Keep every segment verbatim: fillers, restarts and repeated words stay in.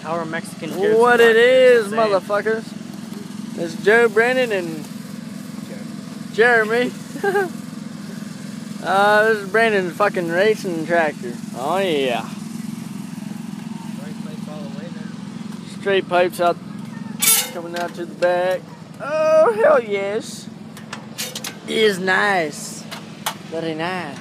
Our Mexican jokes. What it is, motherfuckers. It's Joe, Brandon, and Jeremy. uh, this is Brandon's fucking racing tractor. Oh yeah. Straight pipes out, coming out to the back. Oh hell yes. It is nice. Very nice.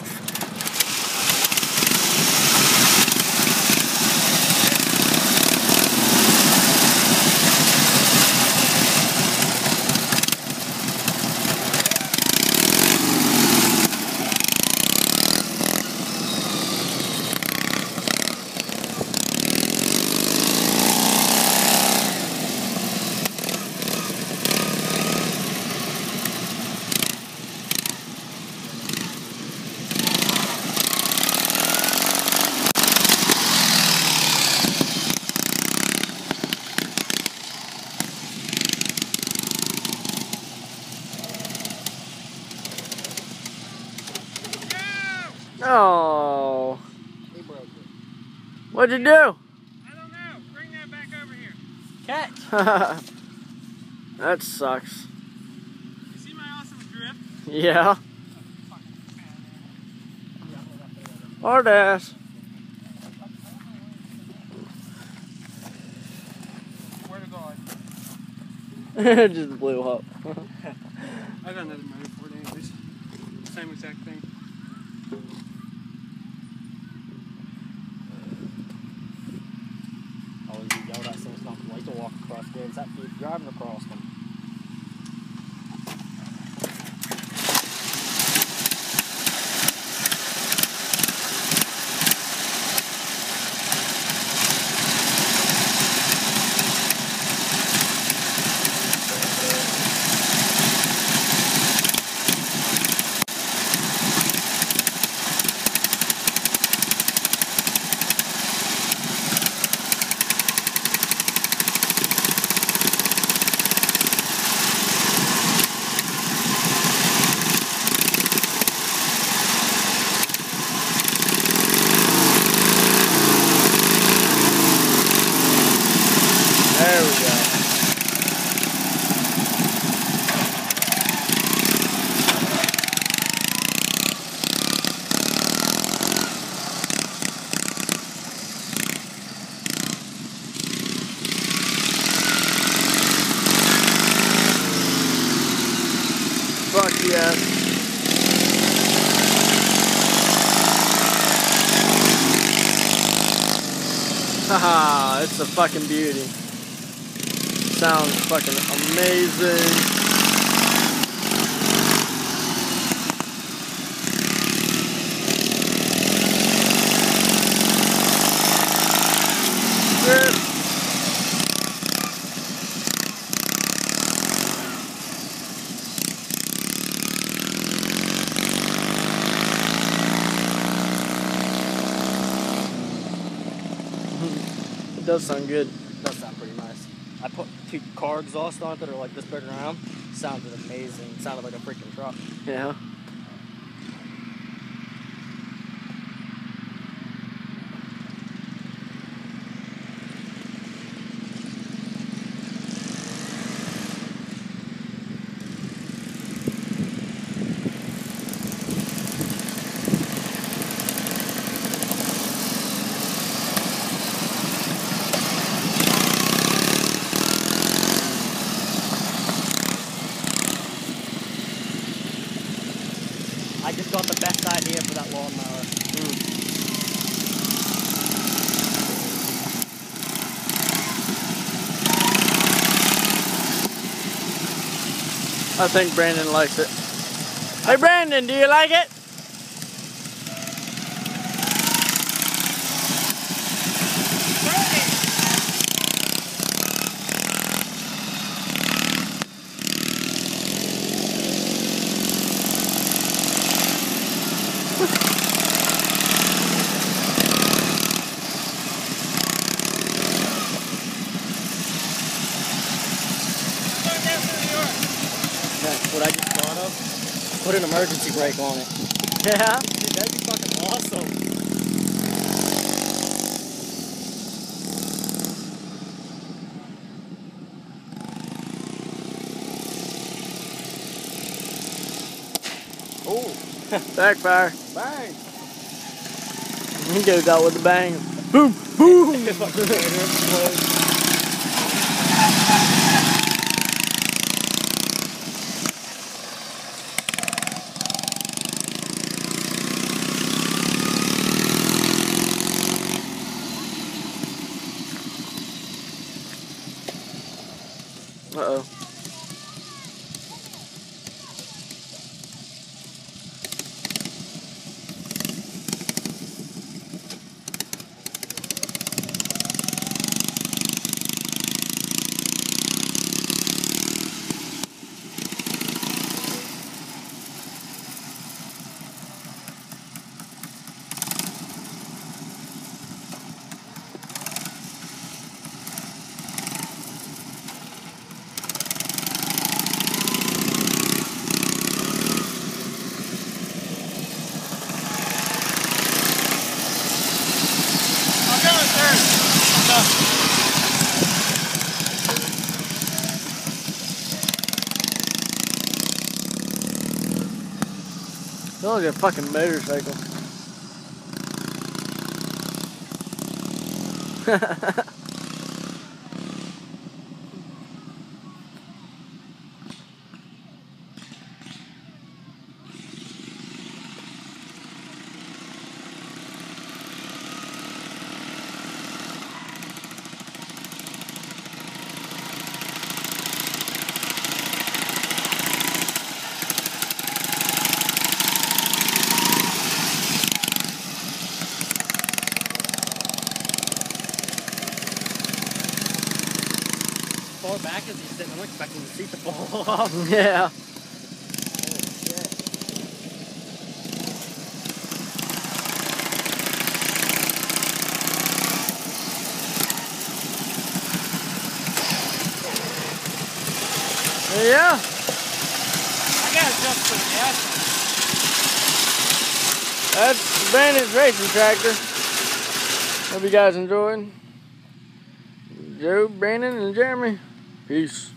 Oh. He broke it. What'd you do? I don't know. Bring that back over here. Catch. That sucks. You see my awesome grip? Yeah. Hard ass. Where to God? It just blew up. I got another motor for it anyways. Same exact thing. Oh, you know that thing's not like to walk across there. It's that dude driving across them. There we go. Fuck yes. Haha, it's a fucking beauty. Sounds fucking amazing. Grip. It does sound good. Does sound pretty nice. I put two car exhausts on it that are like this big around. Sounded amazing. It sounded like a freaking truck. Yeah. I just got the best idea for that lawnmower. Mm. I think Brandon likes it. Hey Brandon, do you like it? What I just thought of, put an emergency brake on it. Yeah? Dude, that'd be fucking awesome. Backfire. Bang! He goes out with a bang. Boom! Boom! If I could explode. Uh-oh. Sounds like a fucking motorcycle. Far back as he's sitting, I'm expecting the seat to fall off. Yeah. Yeah. I gotta jump to the gas. That's Brandon's racing tractor. Hope you guys enjoyed. Joe, Brandon, and Jeremy. Peace.